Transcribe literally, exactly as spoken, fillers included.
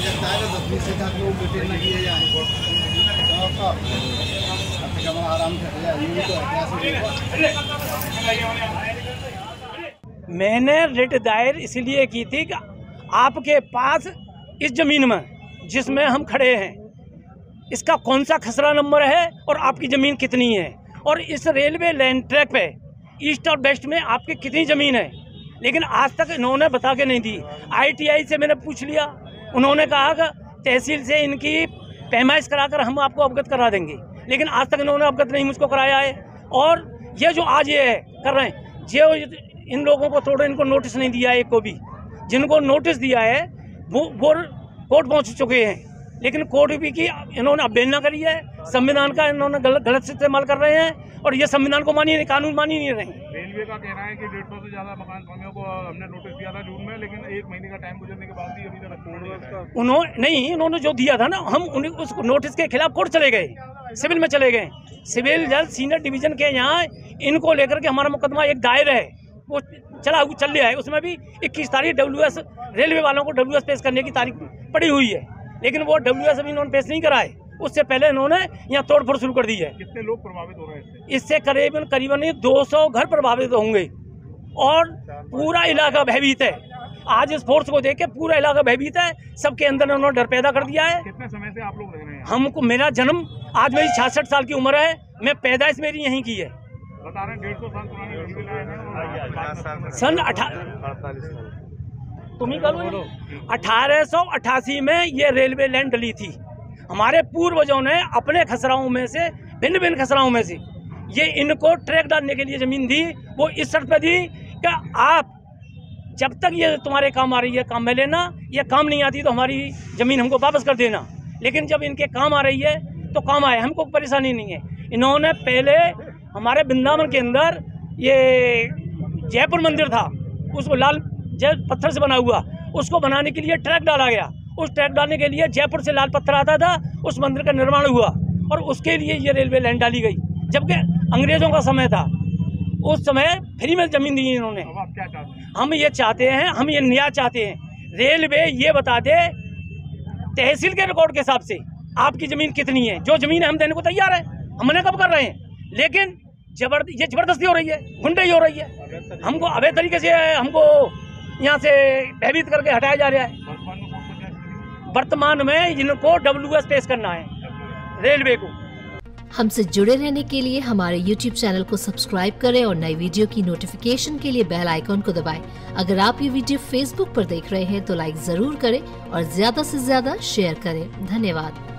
मैंने रिट दायर इसलिए की थी कि आपके पास इस जमीन में जिसमें हम खड़े हैं इसका कौन सा खसरा नंबर है और आपकी ज़मीन कितनी है, और इस रेलवे लाइन ट्रैक पे ईस्ट और वेस्ट में आपकी कितनी ज़मीन है। लेकिन आज तक इन्होंने बता के नहीं दी। आईटीआई से मैंने पूछ लिया, उन्होंने कहा कि तहसील से इनकी पैमाइश कराकर हम आपको अवगत करा देंगे, लेकिन आज तक इन्होंने अवगत नहीं मुझको कराया है। और ये जो आज ये है कर रहे हैं, जो इन लोगों को थोड़ा इनको नोटिस नहीं दिया है, एक को भी जिनको नोटिस दिया है वो वो कोर्ट पहुंच चुके हैं, लेकिन कोर्ट भी की इन्होंने अवहेलना करी है। संविधान का इन्होंने गलत गलत इस्तेमाल कर रहे हैं और ये संविधान को मानी नहीं, कानून मानी नहीं रहे। रेलवे का कहना है कि डेढ़ सौ से ज्यादा मकान स्वामियों को हमने नोटिस दिया था जून में, लेकिन एक महीने का टाइम गुजरने के बाद भी अभी तक उन्होंने नहीं उन्होंने जो दिया था ना, हम उन्हें उस नोटिस के खिलाफ कोर्ट चले गए, सिविल में चले गए। सिविल जज सीनियर डिवीजन के यहाँ इनको लेकर के हमारा मुकदमा एक दायर है, वो चला चल रहा है। उसमें भी इक्कीस तारीख डब्ल्यू एस रेलवे वालों को डब्ल्यू एस पेश करने की तारीख पड़ी हुई है, लेकिन वो डब्ल्यू एस अभी इन्होंने पेश नहीं कराए। उससे पहले इन्होंने यहाँ तोड़फोड़ शुरू कर दी है। कितने लोग प्रभावित हो रहे हैं इससे? इससे करीबन करीबन दो सौ घर प्रभावित होंगे और पूरा इलाका भयभीत है। आज इस फोर्स को देख के पूरा इलाका भयभीत है, सबके अंदर उन्होंने डर पैदा कर दिया है। कितने समय से आप लोग रह रहे हैं? हमको मेरा जन्म आज मेरी छियासठ साल की उम्र है, मैं पैदाइश मेरी यहीं की है। बता रहे हैं डेढ़ सौ साल पुरानी रेलवे लाइन है। सन तुम्ही करो अठारह सौ अट्ठासी में ये रेलवे लाइन डली थी। हमारे पूर्वजों ने अपने खसराओं में से भिन्न भिन्न खसराओं में से ये इनको ट्रैक डालने के लिए जमीन दी। वो इस शर्त पे दी कि आप जब तक ये तुम्हारे काम आ रही है काम में लेना, ये काम नहीं आती तो हमारी जमीन हमको वापस कर देना। लेकिन जब इनके काम आ रही है तो काम आए, हमको परेशानी नहीं है। इन्होंने पहले हमारे वृंदावन के अंदर ये जयपुर मंदिर था, उसको लाल जय पत्थर से बना हुआ, उसको बनाने के लिए ट्रैक डाला गया। उस ट्रैक डालने के लिए जयपुर से लाल पत्थर आता था, उस मंदिर का निर्माण हुआ और उसके लिए ये रेलवे लाइन डाली गई। जबकि अंग्रेजों का समय था, उस समय फ्री में जमीन दी इन्होंने। अब आप क्या चाहते हैं? हम ये चाहते हैं, हम ये न्याय चाहते हैं। रेलवे ये बता दे तहसील के रिकॉर्ड के हिसाब से आपकी जमीन कितनी है। जो जमीन है हम देने को तैयार है, हम मना कब कर रहे हैं, लेकिन जबर ये जबरदस्ती हो रही है, गुंडाई हो रही है। हमको अवैध तरीके से हमको यहाँ से भयभीत करके हटाया जा रहा है। वर्तमान में इनको डब्ल्यू एस पेश करना है रेलवे को। हमसे जुड़े रहने के लिए हमारे यूट्यूब चैनल को सब्सक्राइब करें और नई वीडियो की नोटिफिकेशन के लिए बेल आइकॉन को दबाएं। अगर आप ये वीडियो फेसबुक पर देख रहे हैं तो लाइक जरूर करें और ज्यादा से ज्यादा शेयर करें। धन्यवाद।